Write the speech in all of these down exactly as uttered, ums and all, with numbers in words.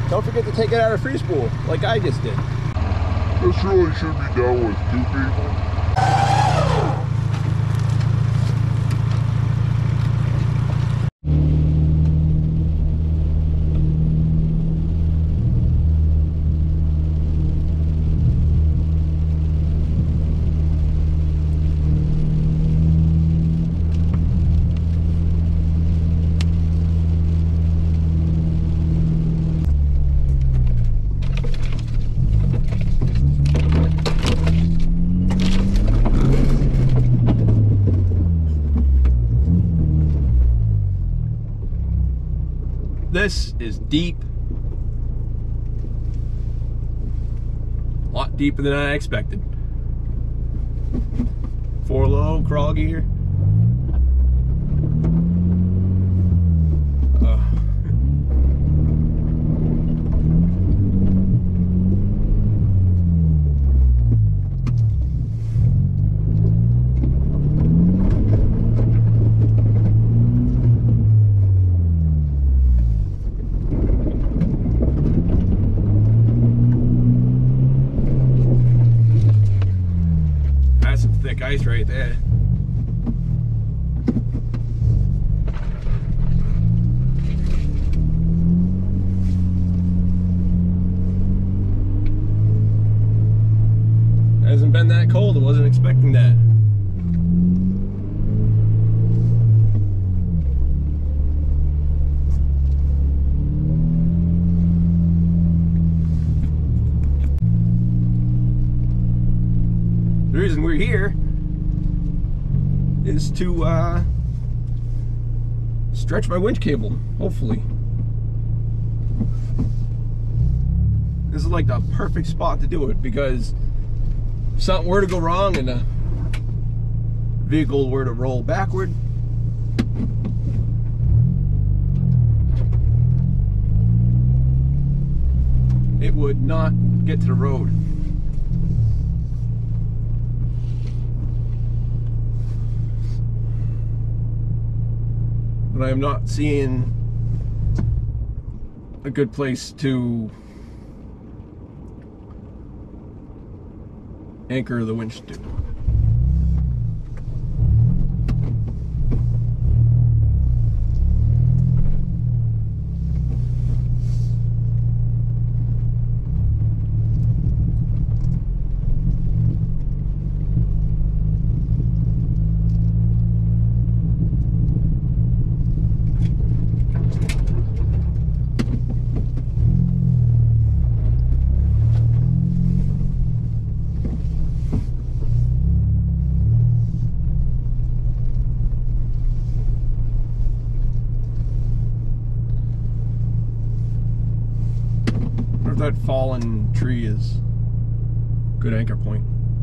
Don't forget to take it out of free spool, like I just did. This really should be done with two people. This is deep. A lot deeper than I expected. Four low, crawl gear. Uh. Thick ice right there. Hasn't been that cold. I wasn't expecting that. The reason we're here is to uh, stretch my winch cable, hopefully. This is like the perfect spot to do it, because if something were to go wrong and the vehicle were to roll backward, it would not get to the road. But I am not seeing a good place to anchor the winch to. That fallen tree is a good anchor point.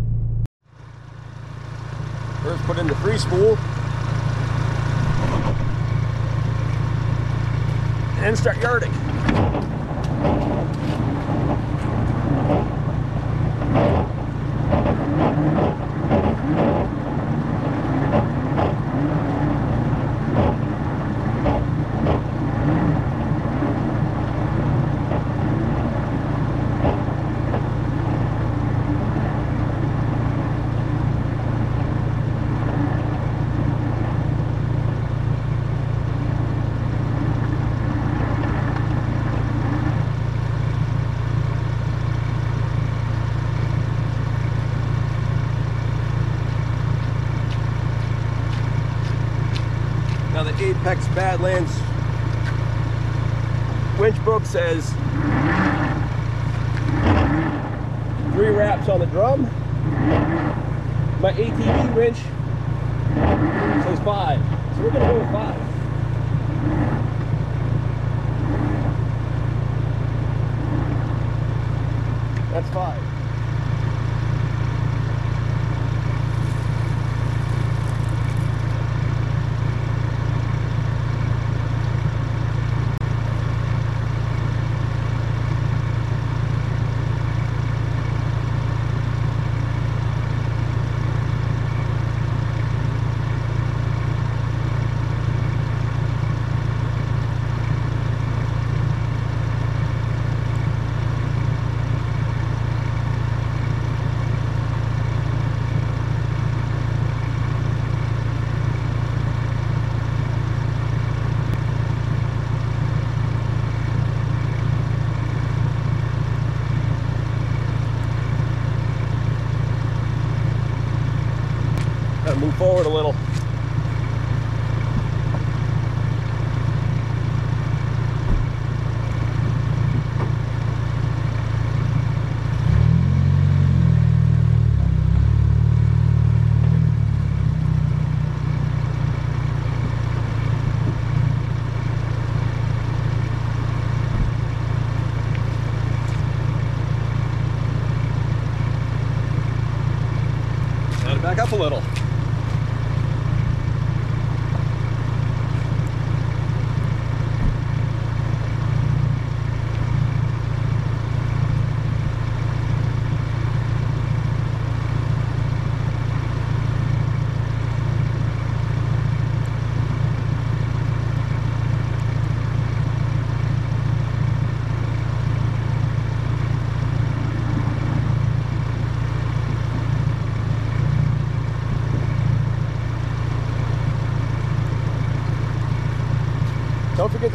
First put in the free spool and start yarding. Now the Apex Badlands winch book says three wraps on the drum. My A T V winch says five, so we're gonna go with five. That's five.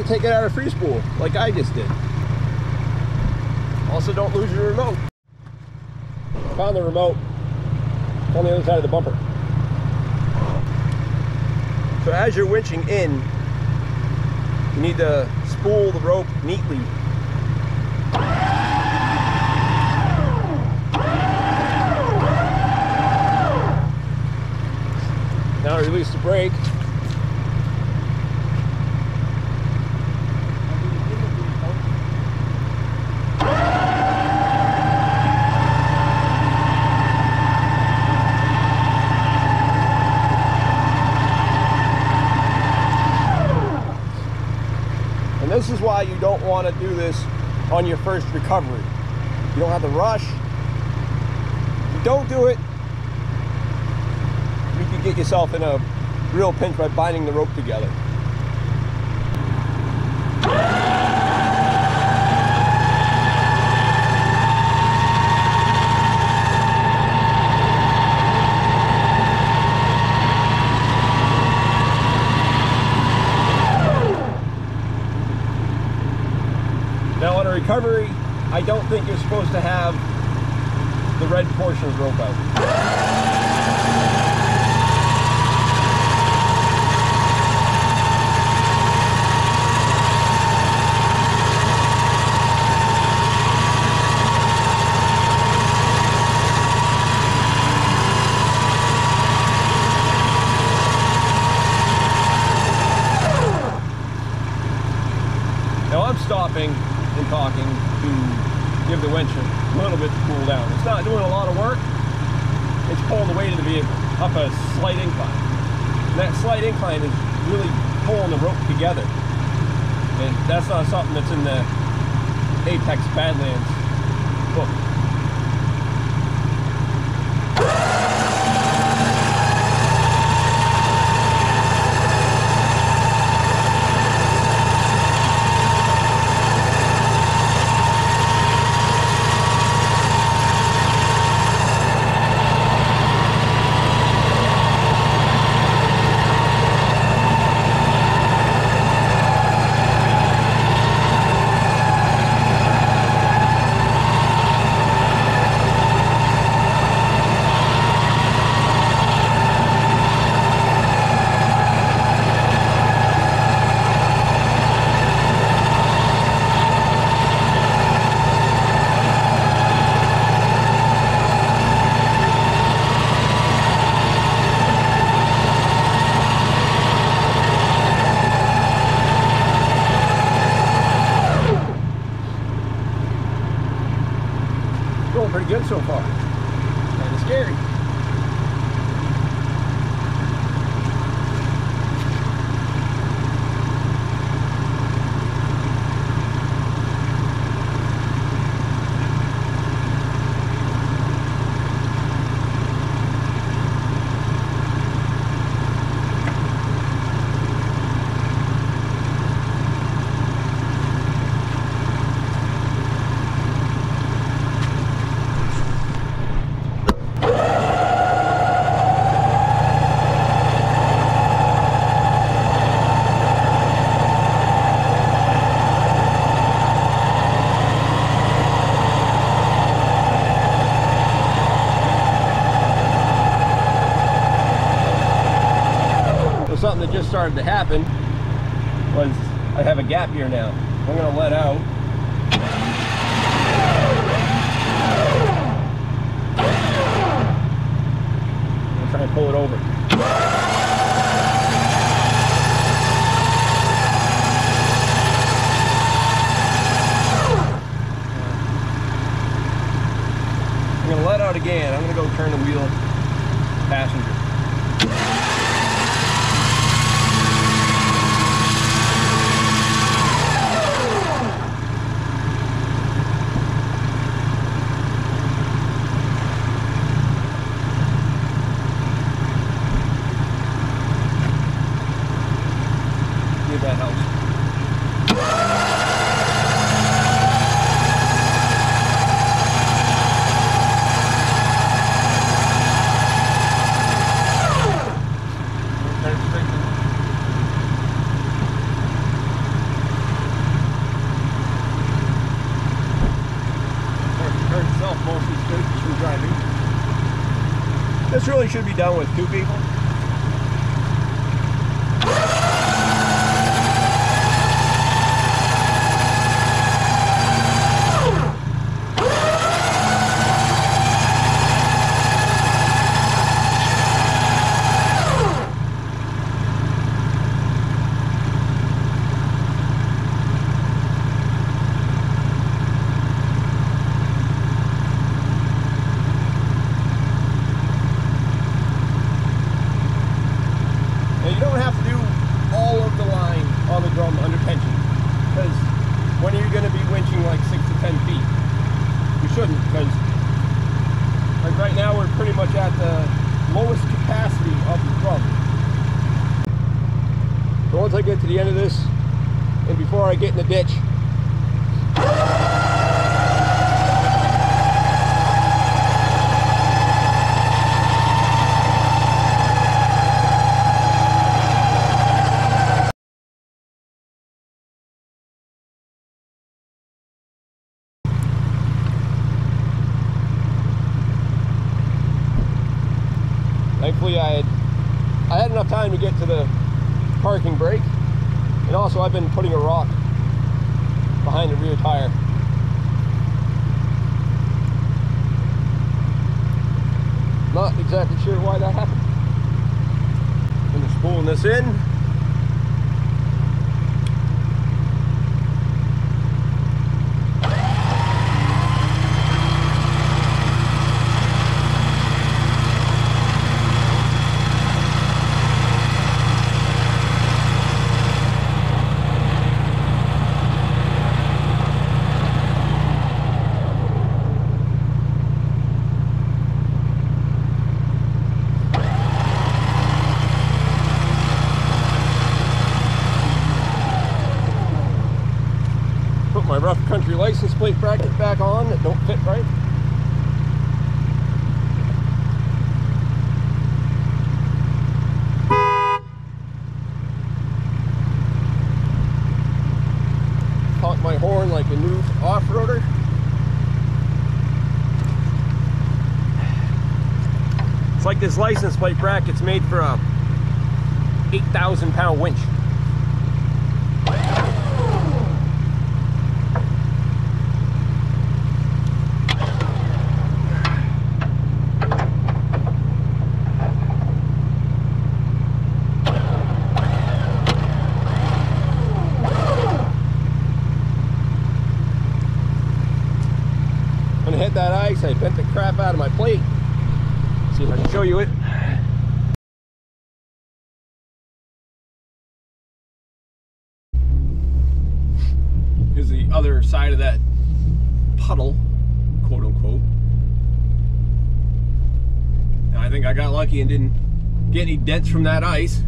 take it out of free spool like I just did. Also, don't lose your remote. Found the remote. It's on the other side of the bumper. So as you're winching in, you need to spool the rope neatly. Now release the brake. And this is why you don't want to do this on your first recovery. You don't have to rush. If you don't do it, you can get yourself in a real pinch by binding the rope together. Now on a recovery, I don't think you're supposed to have the red portion of the rope out. Now I'm stopping and talking to give the winch a little bit to cool down. It's not doing a lot of work. It's pulling the weight of the vehicle up a slight incline. And that slight incline is really pulling the rope together. And that's not something that's in the Apex Badlands book. Going pretty good so far. Kind of scary. Something that just started to happen was I have a gap here now. I'm going to let out. I'm trying to pull it over. I'm going to let out again. I'm going to go turn the wheel passenger. That helps. This really should be done with two people. Under tension, because when are you going to be winching like six to ten feet? You shouldn't, because like right now we're pretty much at the lowest capacity of the drum. So once I get to the end of this, and before I get in the ditch, thankfully I had I had enough time to get to the parking brake, and also I've been putting a rock behind the rear tire. Not exactly sure why that happened. I'm just pulling this in. My rough country license plate bracket back on that don't fit right. Honk my horn like a new off-roader. It's like this license plate bracket's made for a eight thousand pound winch. Hit that ice, I bent the crap out of my plate. See if I can show you it. Here's the other side of that puddle, quote unquote. And I think I got lucky and didn't get any dents from that ice.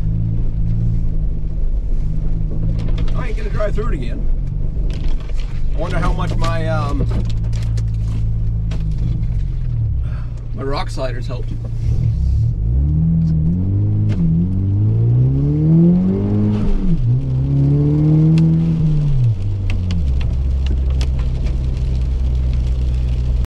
I ain't gonna drive through it again. I wonder how much my um, my rock sliders helped.